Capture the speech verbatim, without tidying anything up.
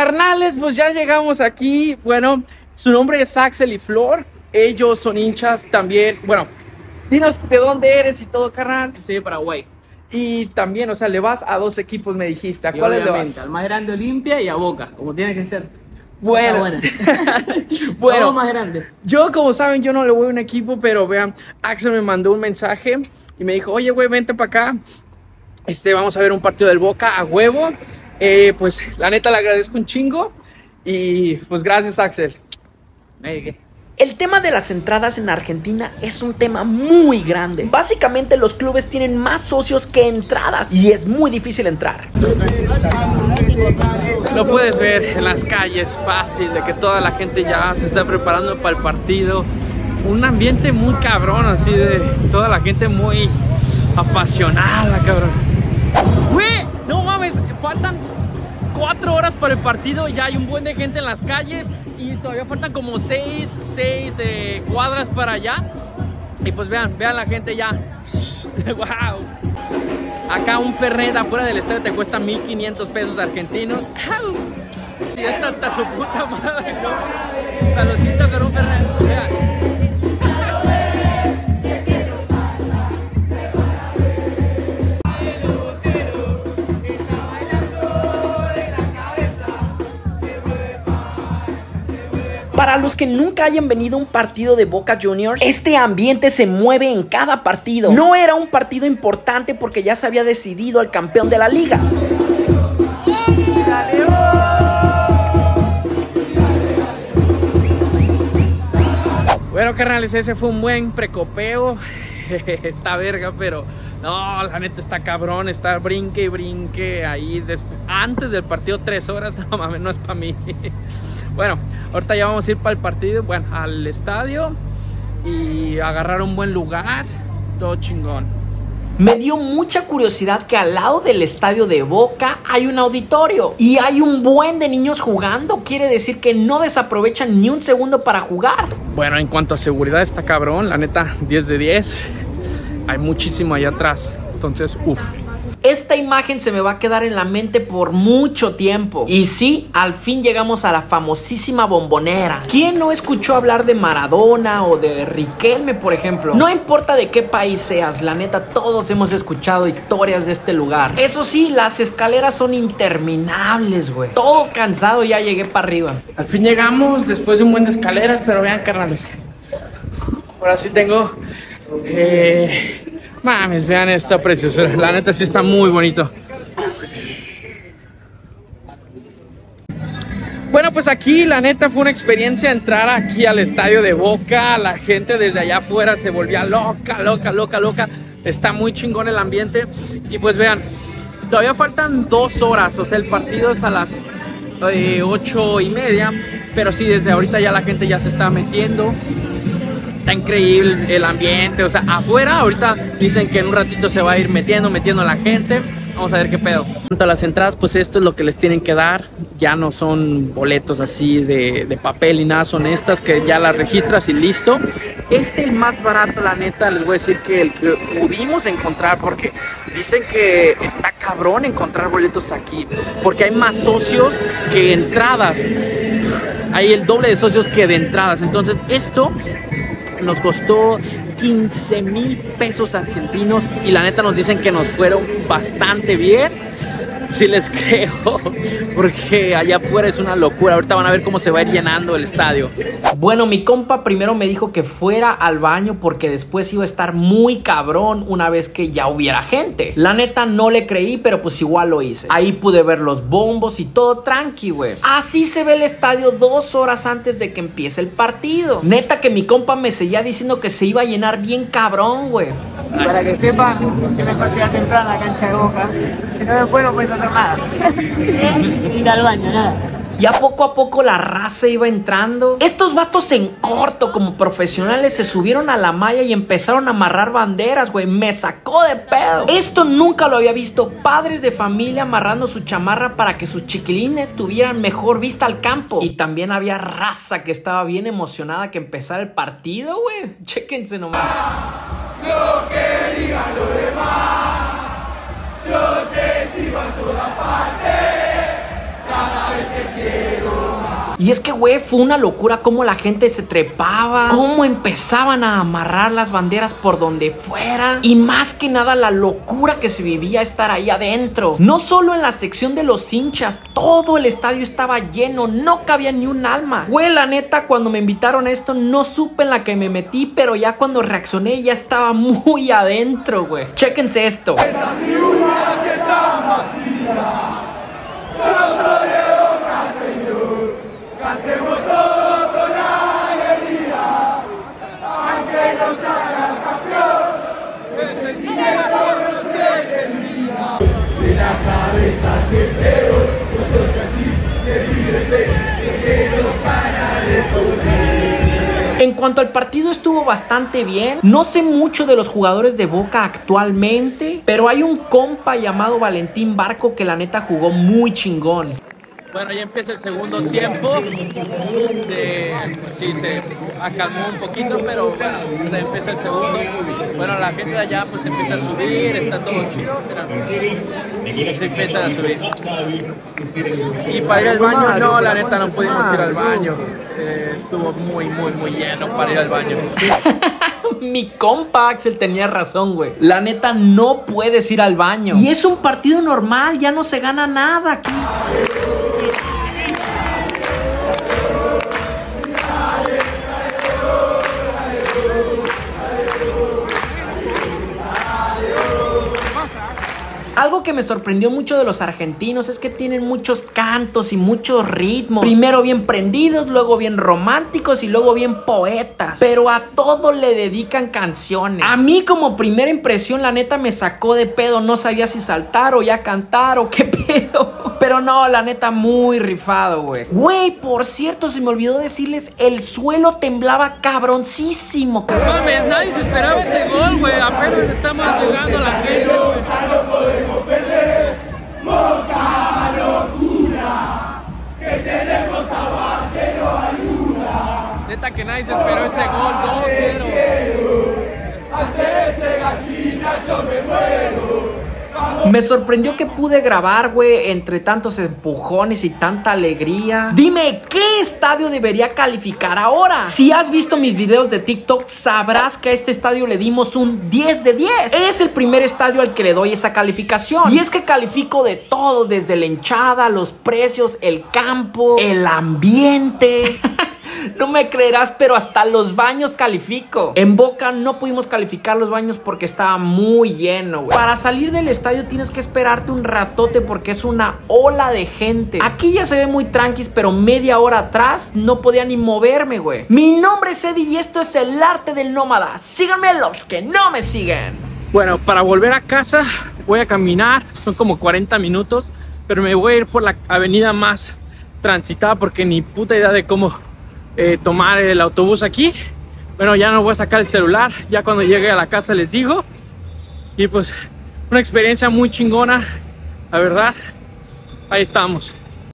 Carnales, pues ya llegamos aquí. Bueno, su nombre es Axel y Flor. Ellos son hinchas también. Bueno, dinos de dónde eres y todo, carnal. Soy de Paraguay. Y también, o sea, le vas a dos equipos, me dijiste. ¿A cuáles le vas? Al más grande Olimpia y a Boca, como tiene que ser. Bueno, bueno, todo más grande. Yo, como saben, yo no le voy a un equipo, pero vean, Axel me mandó un mensaje y me dijo, oye, güey, vente para acá. Este, vamos a ver un partido del Boca a huevo. Eh, pues, la neta, le agradezco un chingo. Y, pues, gracias, Axel. Hey, El tema de las entradas en Argentina es un tema muy grande. Básicamente los clubes tienen más socios que entradas y es muy difícil entrar. Lo puedes ver en las calles, fácil, de que toda la gente ya se está preparando para el partido. Un ambiente muy cabrón, así de toda la gente muy apasionada, cabrón. ¡Güey! No mames, faltan cuatro horas para el partido y ya hay un buen de gente en las calles. Y todavía faltan como seis, seis eh, cuadras para allá. Y pues vean, vean la gente ya. ¡Wow! Acá un Fernet afuera del estadio te cuesta mil quinientos pesos argentinos. ¡Au! Y esta hasta su puta madre, ¿no? Saludcito con un Fernet. Vean. Para los que nunca hayan venido a un partido de Boca Juniors, este ambiente se mueve en cada partido. No era un partido importante porque ya se había decidido al campeón de la liga. Bueno, carnales, ese fue un buen precopeo. Está verga, pero no, la neta está cabrón. Está brinque y brinque ahí antes del partido, tres horas. No mames, no es para mí. Bueno, ahorita ya vamos a ir para el partido, bueno, al estadio y agarrar un buen lugar, todo chingón. Me dio mucha curiosidad que al lado del estadio de Boca hay un auditorio y hay un buen de niños jugando. Quiere decir que no desaprovechan ni un segundo para jugar. Bueno, en cuanto a seguridad está cabrón, la neta, diez de diez. Hay muchísimo allá atrás, entonces, uff. Esta imagen se me va a quedar en la mente por mucho tiempo. Y sí, al fin llegamos a la famosísima Bombonera. ¿Quién no escuchó hablar de Maradona o de Riquelme, por ejemplo? No importa de qué país seas, la neta, todos hemos escuchado historias de este lugar. Eso sí, las escaleras son interminables, güey. Todo cansado, ya llegué para arriba. Al fin llegamos después de un buen de escaleras, pero vean, carnales. Ahora sí tengo... Eh... Mames, vean esta preciosura. La neta sí está muy bonito. Bueno, pues aquí la neta fue una experiencia entrar aquí al estadio de Boca. La gente desde allá afuera se volvía loca, loca, loca, loca. Está muy chingón el ambiente. Y pues vean, todavía faltan dos horas. O sea, el partido es a las eh, ocho y media. Pero sí, desde ahorita ya la gente ya se está metiendo. Está increíble el ambiente, o sea, afuera ahorita dicen que en un ratito se va a ir metiendo, metiendo a la gente. Vamos a ver qué pedo. En cuanto a las entradas, pues esto es lo que les tienen que dar. Ya no son boletos así de, de papel y nada, son estas que ya las registras y listo. Este el más barato, la neta, les voy a decir que el que pudimos encontrar, porque dicen que está cabrón encontrar boletos aquí, porque hay más socios que entradas. Hay el doble de socios que de entradas. Entonces esto nos costó quince mil pesos argentinos y la neta nos dicen que nos fueron bastante bien. Sí les creo, porque allá afuera es una locura. Ahorita van a ver cómo se va a ir llenando el estadio. Bueno, mi compa primero me dijo que fuera al baño porque después iba a estar muy cabrón una vez que ya hubiera gente. La neta no le creí, pero pues igual lo hice. Ahí pude ver los bombos y todo tranqui, güey. Así se ve el estadio dos horas antes de que empiece el partido. Neta que mi compa me seguía diciendo que se iba a llenar bien cabrón, güey. Para que sepan que mejor llegar temprano a la cancha de Boca. Si no, después no puedes hacer nada. Ir al baño, nada. Ya poco a poco la raza iba entrando. Estos vatos en corto como profesionales se subieron a la malla y empezaron a amarrar banderas, güey. Me sacó de pedo. Esto nunca lo había visto. Padres de familia amarrando su chamarra para que sus chiquilines tuvieran mejor vista al campo. Y también había raza que estaba bien emocionada que empezara el partido, güey. Chéquense nomás. Lo que digan los demás, yo te sigo en todas partes, cada vez que quieras. Y es que, güey, fue una locura cómo la gente se trepaba, cómo empezaban a amarrar las banderas por donde fuera. Y más que nada la locura que se vivía estar ahí adentro. No solo en la sección de los hinchas, todo el estadio estaba lleno, no cabía ni un alma. Güey, la neta, cuando me invitaron a esto no supe en la que me metí, pero ya cuando reaccioné ya estaba muy adentro, güey. Chéquense esto. Esa tribuna se está vacía. Yo soy de Boca, Señor. Cantemos todos con alegría. Aunque nos hagan campeón, el sentimiento no se termina. De la cabeza siempre voy, yo soy así, de libre, que no para de correr. En cuanto al partido, estuvo bastante bien. No sé mucho de los jugadores de Boca actualmente, pero hay un compa llamado Valentín Barco que la neta jugó muy chingón. Bueno, ya empieza el segundo tiempo. Se, sí, se acalmó un poquito, pero bueno, ya empieza el segundo. Bueno, la gente de allá pues empieza a subir, está todo chido. Mira, se empieza a subir. Y para ir al baño, no, la neta no pudimos ir al baño. Eh, estuvo muy, muy, muy lleno para ir al baño. Mi compa Axel tenía razón, güey. La neta no puedes ir al baño. Y es un partido normal, ya no se gana nada aquí. Algo que me sorprendió mucho de los argentinos es que tienen muchos cantos y muchos ritmos. Primero bien prendidos, luego bien románticos y luego bien poetas. Pero a todo le dedican canciones. A mí como primera impresión la neta me sacó de pedo. No sabía si saltar o ya cantar o qué pedo. Pero no, la neta muy rifado, güey. Güey, por cierto, se me olvidó decirles, el suelo temblaba cabroncísimo. No mames, nadie se esperaba ese gol, güey. Apenas estamos llegando a la gente, güey. Perder, Boca locura, que tenemos agua que no ayuda. Neta que nadie se esperó ese gol, dos cero. Ante ese gallina yo me muero. Me sorprendió que pude grabar, güey, entre tantos empujones y tanta alegría. Dime, ¿qué estadio debería calificar ahora? Si has visto mis videos de TikTok, sabrás que a este estadio le dimos un diez de diez. Es el primer estadio al que le doy esa calificación. Y es que califico de todo, desde la hinchada, los precios, el campo, el ambiente. No me creerás, pero hasta los baños califico. En Boca no pudimos calificar los baños porque estaba muy lleno, güey. Para salir del estadio tienes que esperarte un ratote porque es una ola de gente. Aquí ya se ve muy tranquis, pero media hora atrás no podía ni moverme, güey. Mi nombre es Eddie y esto es El Arte del Nómada. Síganme los que no me siguen. Bueno, para volver a casa voy a caminar. Son como cuarenta minutos, pero me voy a ir por la avenida más transitada porque ni puta idea de cómo Eh, tomar el autobús aquí. Bueno, ya no voy a sacar el celular, ya cuando llegue a la casa les digo. Y pues una experiencia muy chingona, la verdad. Ahí estamos.